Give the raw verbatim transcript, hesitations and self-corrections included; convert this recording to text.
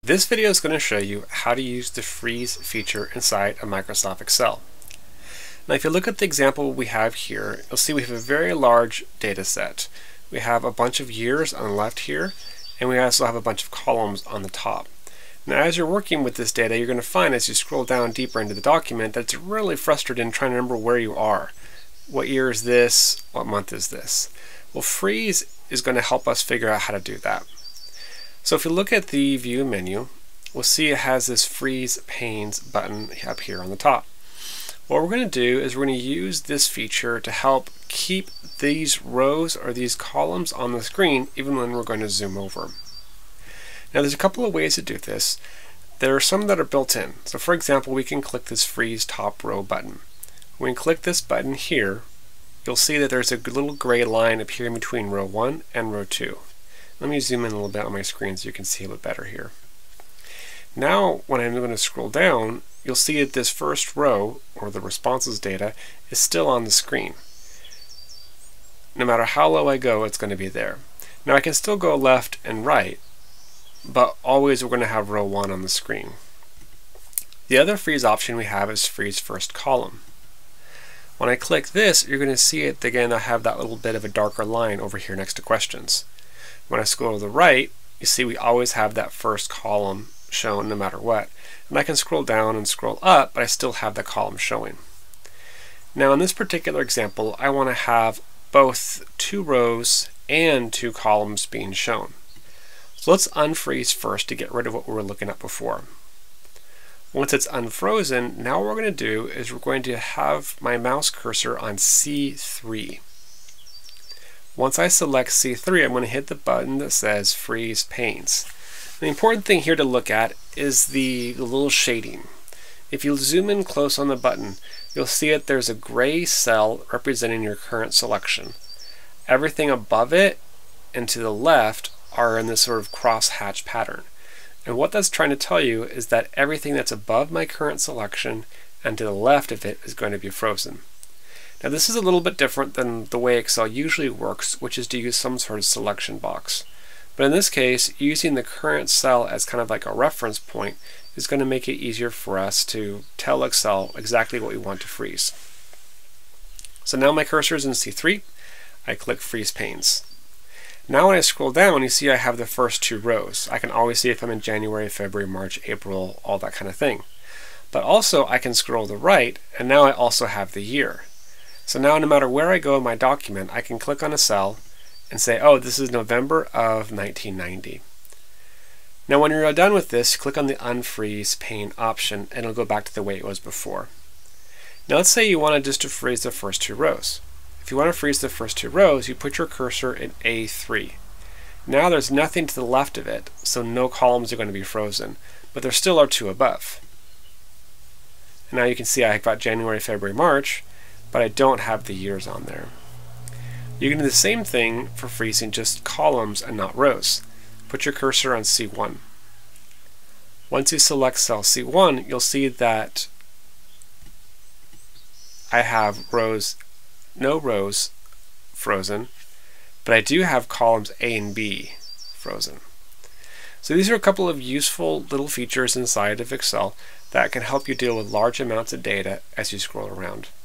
This video is going to show you how to use the freeze feature inside of Microsoft Excel. Now if you look at the example we have here, you'll see we have a very large data set. We have a bunch of years on the left here, and we also have a bunch of columns on the top. Now as you're working with this data, you're going to find as you scroll down deeper into the document that it's really frustrating trying to remember where you are. What year is this? What month is this? Well, freeze is going to help us figure out how to do that. So if you look at the View menu, we'll see it has this Freeze Panes button up here on the top. What we're going to do is we're going to use this feature to help keep these rows or these columns on the screen even when we're going to zoom over. Now there's a couple of ways to do this. There are some that are built in. So for example, we can click this Freeze Top Row button. When we click this button here, you'll see that there's a little gray line appearing between row one and row two. Let me zoom in a little bit on my screen so you can see a little better here. Now when I'm going to scroll down, you'll see that this first row, or the responses data, is still on the screen. No matter how low I go, it's going to be there. Now I can still go left and right, but always we're going to have row one on the screen. The other freeze option we have is Freeze First Column. When I click this, you're going to see it again. I have that little bit of a darker line over here next to questions. When I scroll to the right, you see we always have that first column shown no matter what. And I can scroll down and scroll up, but I still have the column showing. Now in this particular example, I want to have both two rows and two columns being shown. So let's unfreeze first to get rid of what we were looking at before. Once it's unfrozen, now what we're going to do is we're going to have my mouse cursor on C three. Once I select C three, I'm going to hit the button that says Freeze Panes. The important thing here to look at is the little shading. If you zoom in close on the button, you'll see that there's a gray cell representing your current selection. Everything above it and to the left are in this sort of cross-hatch pattern. And what that's trying to tell you is that everything that's above my current selection and to the left of it is going to be frozen. Now this is a little bit different than the way Excel usually works, which is to use some sort of selection box. But in this case, using the current cell as kind of like a reference point is going to make it easier for us to tell Excel exactly what we want to freeze. So now my cursor is in C three. I click Freeze Panes. Now when I scroll down, you see I have the first two rows. I can always see if I'm in January, February, March, April, all that kind of thing. But also I can scroll to the right, and now I also have the year. So now no matter where I go in my document, I can click on a cell and say, oh, this is November of nineteen ninety. Now when you're done with this, click on the Unfreeze Pane option and it'll go back to the way it was before. Now let's say you wanted just to freeze the first two rows. If you want to freeze the first two rows, you put your cursor in A three. Now there's nothing to the left of it, so no columns are going to be frozen, but there still are two above. And now you can see I've got January, February, March, but I don't have the years on there. You can do the same thing for freezing just columns and not rows. Put your cursor on C one. Once you select cell C one, you'll see that I have rows, no rows frozen, but I do have columns A and B frozen. So these are a couple of useful little features inside of Excel that can help you deal with large amounts of data as you scroll around.